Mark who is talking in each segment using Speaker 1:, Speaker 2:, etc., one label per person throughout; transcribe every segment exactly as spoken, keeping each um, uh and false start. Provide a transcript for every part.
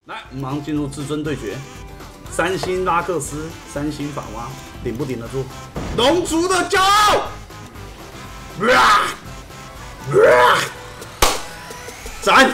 Speaker 1: 来，我们马上进入至尊对决，三星拉克斯，三星法蛙，顶不顶得住？龙族的骄傲！斩！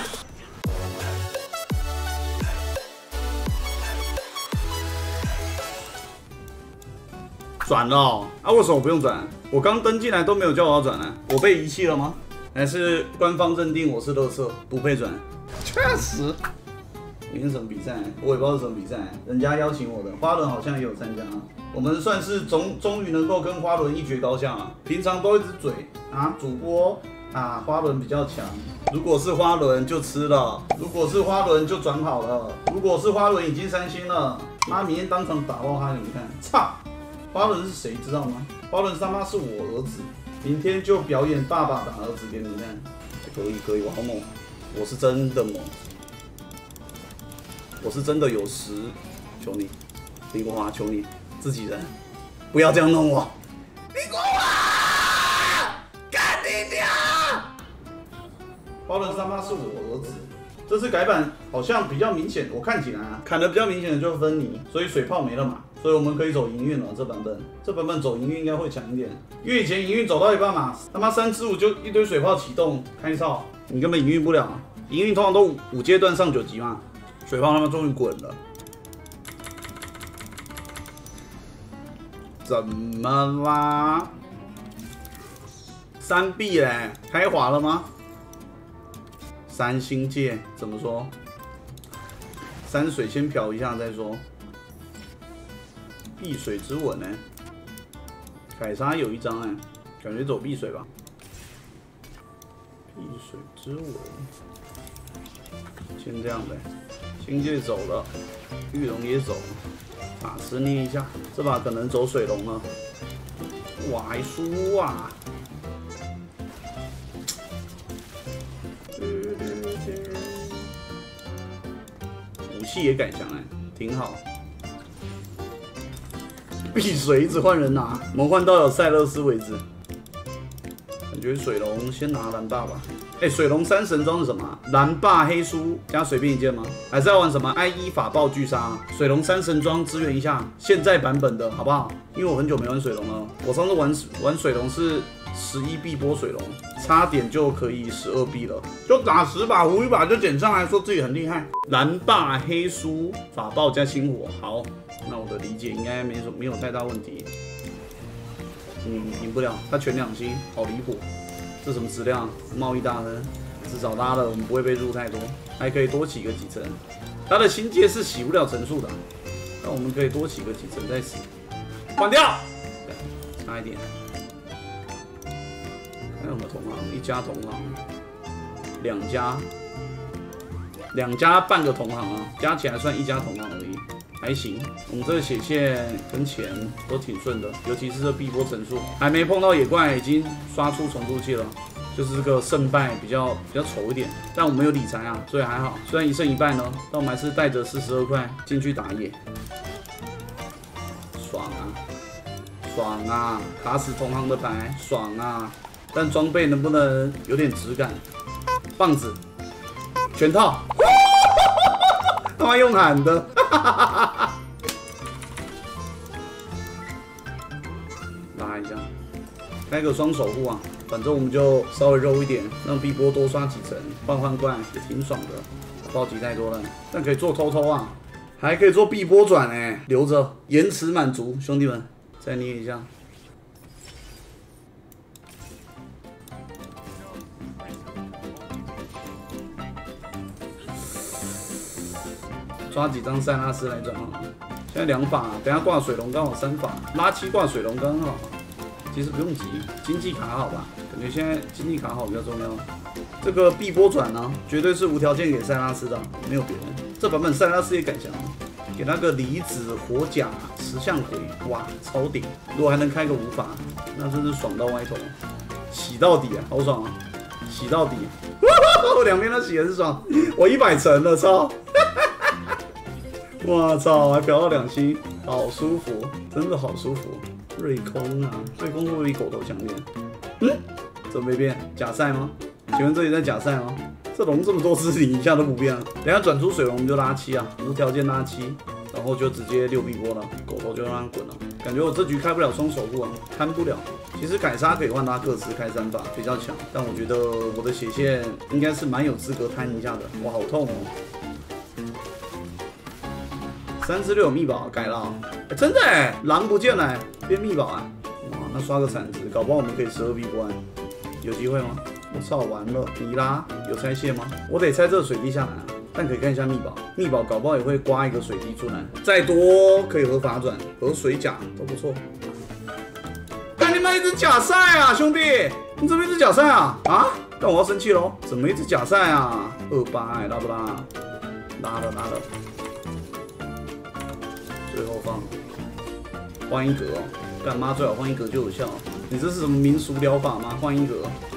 Speaker 1: 转了哦，啊，为什么不用转？我刚登进来都没有叫我要转呢，我被遗弃了吗？还是官方认定我是垃圾，不配转？确实。明天什么比赛？我也不知道是什么比赛，人家邀请我的，花轮好像也有参加。我们算是终终于能够跟花轮一决高下了。平常都一直嘴啊，主播啊，花轮比较强。如果是花轮就吃了，如果是花轮就转好了，如果是花轮已经三星了，妈明天当场打爆他给你们看！操！花轮是谁知道吗？花轮他妈是我儿子，明天就表演爸爸打儿子给你们看。可以可以，我好猛，我是真的猛。我是真的有实，求你，林国华，求你，自己人，不要这样弄我，林国华，干你娘！花轮他妈是我儿子，这次改版好像比较明显，我看起来啊，砍的比较明显的就是芬妮，所以水炮没了嘛，所以我们可以走营运了。这版本，这版本走营运应该会强一点，因为以前营运走到一半嘛，他妈三支五就一堆水炮启动开哨，你根本营运不了啊，营运通常都五阶段上九级嘛。水炮他们终于滚了，怎么啦？三 B 嘞，开滑了吗？三星界怎么说？山水先漂一下再说。碧水之吻呢？凯莎有一张哎，感觉走碧水吧。碧水之吻，先这样呗。星界走了，玉龙也走了，法师捏一下，这把可能走水龙了。哇，还输啊！武器也改强哎，挺好。碧水一直换人拿，我们换到有塞勒斯为止。感觉水龙先拿蓝霸吧。哎、欸，水龙三神装是什么、啊？蓝霸黑书加随便一件吗？还是要玩什么 I 一 法爆巨杀、啊？水龙三神装支援一下现在版本的好不好？因为我很久没玩水龙了，我上次玩玩水龙是十一臂波水龙，差点就可以十二臂了，就打十把胡一把就捡上来，说自己很厉害。蓝霸黑书法爆加星火，好，那我的理解应该没什没有太大问题。嗯，赢不了，他全两星，好离谱。这什么质量？贸易大亨，至少拉了我们不会被入太多，还可以多起个几层。他的新界是洗不了层数的，但我们可以多起个几层再洗。换掉，差一点。还有什么同行？一家同行，两家，两家半个同行啊，加起来算一家同行而已。还行，我们这个血线跟钱都挺顺的，尤其是这碧波层数，还没碰到野怪，已经刷出重铸器了，就是这个胜败比较比较丑一点，但我们有理财啊，所以还好。虽然一胜一败呢，但我们还是带着四十二块进去打野，爽啊，爽啊，卡死同行的牌，爽啊！但装备能不能有点质感？棒子，全套。他妈用喊的，拉一下，开个双守护啊，反正我们就稍微肉一点，让碧波多刷几层，换换怪也挺爽的。暴击太多了，但可以做偷偷啊，还可以做碧波转哎、欸，留着延迟满足，兄弟们，再捏一下。抓几张塞拉斯来转好了，现在两法，等下挂水龙刚好三法，拉七挂水龙刚好。其实不用急，经济卡好吧？感觉现在经济卡好比较重要。这个碧波转呢，绝对是无条件给塞拉斯的，没有别人。这版本塞拉斯也改强了，给他个离子火甲石像鬼，哇，超顶！如果还能开个无法，那真是爽到歪头，洗到底啊，好爽啊！洗到底，两边都洗很爽，我一百层了，操！我操，还嫖到两星，好舒服，真的好舒服。瑞空啊，瑞空会不会比狗头强点？嗯，怎么没变？假赛吗？请问这里在假赛吗？这这龙这么多只，你一下都不变了。等下转出水龙我们就拉七啊，无条件拉七，然后就直接六臂波了，狗头就让它滚了。感觉我这局开不了双守护啊，看不了。其实凯撒可以换他各自开三把，比较强，但我觉得我的血线应该是蛮有资格摊一下的。哇，好痛哦！三只六有密宝改了、喔欸，真的哎、欸，狼不见了、欸，变密宝啊！哇，那刷个铲子，搞不好我们可以十二臂关，有机会吗？我操，完了！你啦，有拆卸吗？我得拆这个水滴下来啊，但可以看一下密宝，密宝搞不好也会刮一个水滴出来，再多可以合法转，合水甲都不错。干你妈一只假赛啊，兄弟！你怎么一只假赛啊？啊？但我要生气喽！怎么一只假赛啊？二八哎，拉不拉？拉了拉了。最后放换一格哦，干妈最好换一格就有效。你这是什么民俗疗法吗？换一格。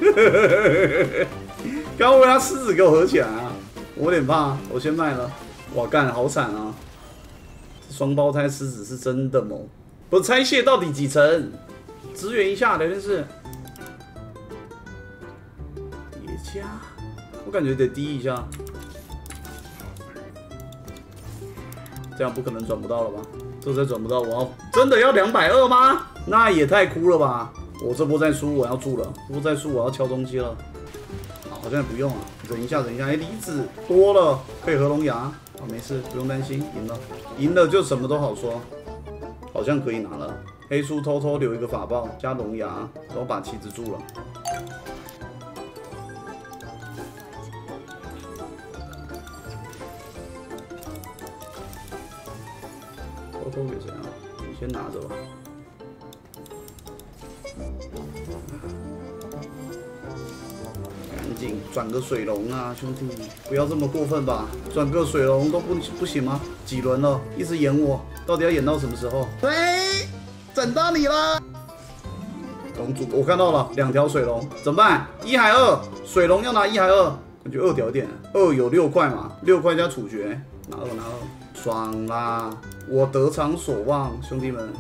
Speaker 1: 刚刚为他狮子给我合起来啊！我有点怕，我先卖了。哇，干好惨啊！双胞胎狮子是真的猛。不拆卸到底几层？支援一下聊天室。叠加，我感觉得低一下。这样不可能转不到了吧？这再转不到，我要真的要两百二吗？那也太哭了吧！我这波再输，我要住了。这波再输，我要敲东西了。好像也不用啊，忍一下，忍一下。哎、欸，离子多了，可以合龙牙。好，没事，不用担心，赢了，赢了就什么都好说。好像可以拿了。黑叔偷偷留一个法爆加龙牙，然后把旗子住了。偷偷给谁啊？你先拿着吧。赶紧转个水龙啊，兄弟，不要这么过分吧？转个水龙都不不行吗？几轮了，一直演我，到底要演到什么时候？对，整到你了。龙主，我看到了两条水龙，怎么办？一还二？水龙要拿一还二？感觉二屌一点，二有六块嘛，六块加处决，拿二拿二，爽啦！我得偿所望，兄弟们。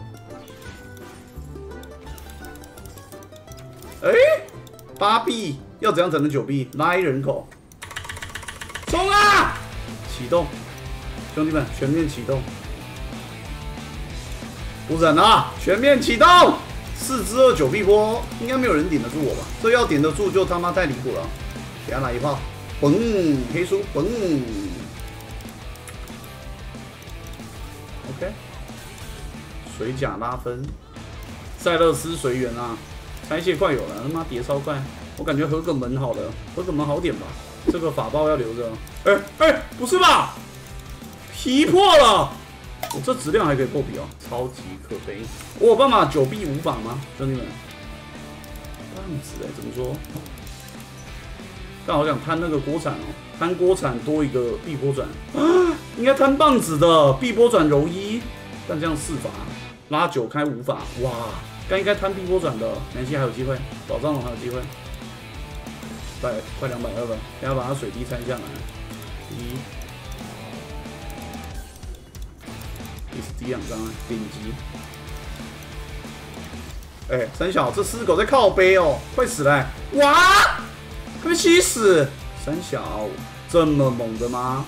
Speaker 1: 哎、欸，八币要怎样才能九币？拉一人口，冲啊！启动，兄弟们，全面启动，不忍了，全面启动！四之二九币波，应该没有人顶得住我吧？这要顶得住就他妈太离谱了。给他来一炮，嘣，黑叔，嘣。OK， 水甲拉分，塞勒斯随缘啊，拆卸快有了，他妈叠超快，我感觉合个门好了，合个门好点吧，这个法包要留着。哎、欸、哎、欸，不是吧？皮破了，我这质量还可以破皮哦，超级可悲。我有办法九币无法吗，兄弟们？棒子哎，怎么说？但好想摊那个锅铲哦，摊锅铲多一个碧波转啊，应该摊棒子的碧波转柔一，但这样四法拉九开五法，哇，该应该摊碧波转的，南希还有机会，宝藏龙还有机会，快快两百二了，等下把它水滴拆下来，一，第十第两张啊，顶级。哎、欸，三小，这狮子狗在靠背哦，快死了、欸！哇！快被气死！三小这么猛的吗？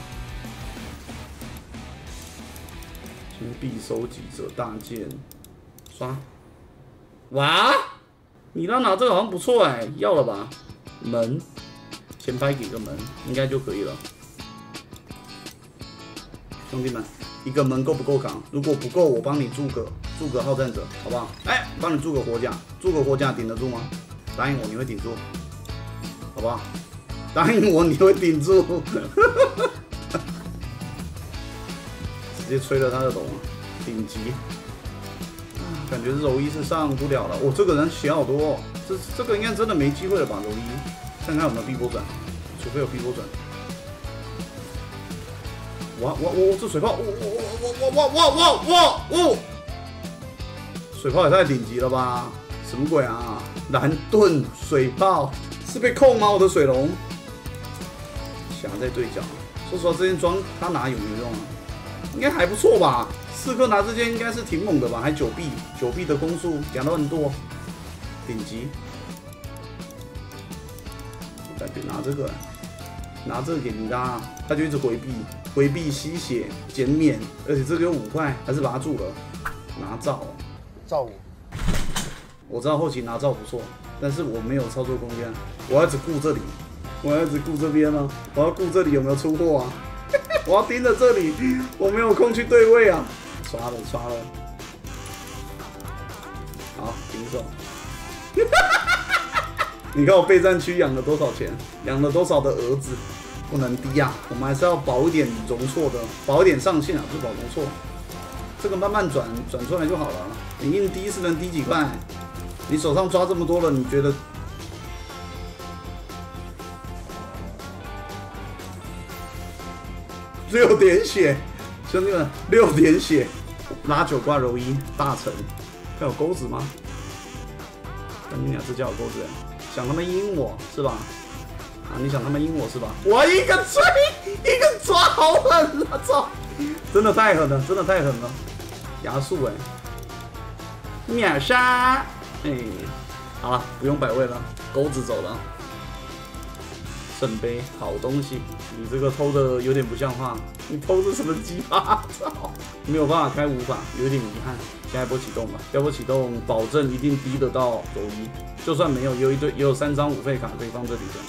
Speaker 1: 金币收集者大剑，刷！哇！你让拿这个好像不错哎、欸，要了吧？门，前排给个门，应该就可以了。兄弟们，一个门够不够扛？如果不够，我帮你筑个筑个好战者，好不好？哎、欸，帮你筑个火甲，筑个火甲顶得住吗？答应我，你会顶住。好不好？答应我，你会顶住。直接吹了他的龙，顶级。感觉柔一是上不了了。我、哦、这个人血好多、哦，这这个应该真的没机会了吧？柔一，看看有没有碧波转，除非有碧波转。哇哇哇！这水炮，哇哇哇哇哇哇哇哇！水炮也太顶级了吧？什么鬼啊？蓝盾水炮。是被控吗？我的水龙，侠在对角。说实话，这件装他拿有没有用啊？应该还不错吧。四颗拿这件应该是挺猛的吧？还九币，九币的攻速两到很多，顶级。我感觉拿这个， 拿这个给你拉，他就一直回避，回避吸血减免，而且这个有五块，还是把他住了，拿照，
Speaker 2: 照我。
Speaker 1: 我知道后期拿照不错，但是我没有操作空间，我要只顾这里，我要只顾这边啊，我要顾这里有没有出货啊，我要盯着这里，我没有空去对位啊，刷了刷了，好平手。你看我备战区养了多少钱，养了多少的儿子，不能低啊！我们还是要保一点容错的，保一点上限啊，不是保容错。这个慢慢转转出来就好了。你硬低是能低几块？你手上抓这么多了，你觉得？六点血，兄弟们，六点血，拉九挂柔一大成，还有钩子吗？但你俩是叫我钩子人。想他们阴我是吧？啊，你想他们阴我是吧？我一个追，一个抓，好狠啊！操，真的太狠了，真的太狠了！牙速哎，秒杀！哎，好了，不用百位了，钩子走了。圣杯，好东西，你这个偷的有点不像话，你偷的什么鸡巴？操，没有办法开无法，有点遗憾。下一波启动吧，下一波启动，保证一定低得到柔一。就算没有，也有一堆，也有三张五费卡可以放这里的。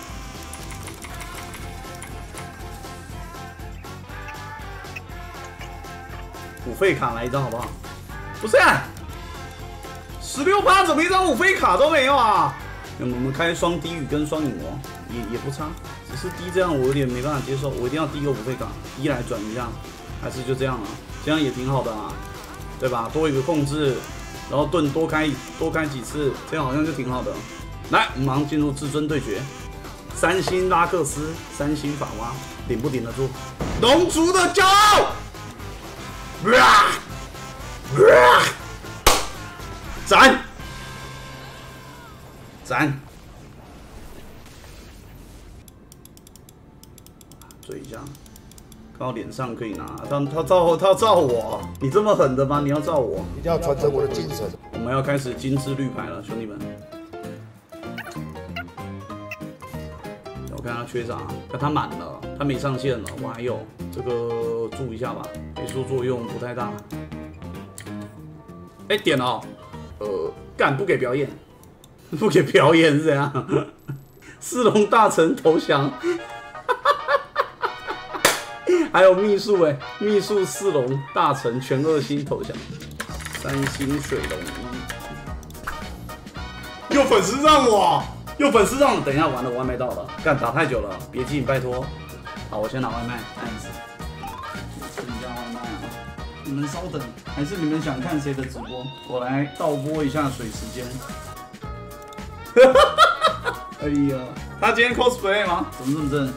Speaker 1: 五费卡来一张好不好？不是、啊，十六趴怎么一张五费卡都没有啊？我们开双低语跟双影魔也也不差，只是低这样我有点没办法接受，我一定要低一个五费卡，低来转一下，还是就这样了，这样也挺好的啊，对吧？多一个控制。然后盾多开多开几次，这样好像就挺好的。来，我们马上进入至尊对决。三星拉克斯，三星法蛙，顶不顶得住？龙族的骄傲！斩！斩！追一下，看到脸上可以拿。他他照他照我，你这么狠的吗？你要照我？
Speaker 2: 一定要传承我的精神。
Speaker 1: 我们要开始金枝绿牌了，兄弟们。我看他缺啥？看他满了，他没上线了。我还有这个注一下吧，倍数作用不太大。哎、欸，点了、哦，呃，干不给表演，不给表演是怎样？四龙大臣投降。还有秘术哎，秘术四龙大臣全二星投降，三星水龙一，又粉丝让我，又粉丝让我，等一下完了，外卖到了，干打太久了，别急，拜托。好，我先拿外卖，按一次，吃一下外卖啊。你们稍等，还是你们想看谁的直播？我来倒播一下水时间。哎呀，他今天 cosplay 吗？怎么这么正？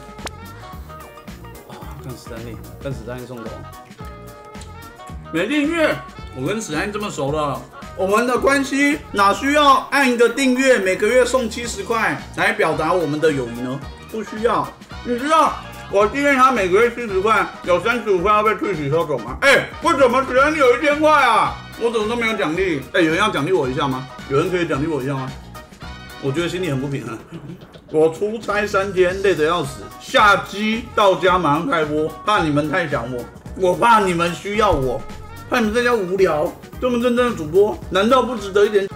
Speaker 1: 看史丹利，看史丹利送狗。没订阅，我跟史丹利这么熟了，我们的关系哪需要按一个订阅，每个月送七十块来表达我们的友谊呢？不需要。你知道我订阅他每个月七十块，有三十五块要被退取收狗吗？哎、欸，为什么史丹利有一千块啊？我怎么都没有奖励？哎、欸，有人要奖励我一下吗？有人可以奖励我一下吗？我觉得心里很不平衡。我出差三天，累得要死，下机到家马上开播，怕你们太想我，我怕你们需要我，怕你们在家无聊，这么认真的主播，难道不值得一点？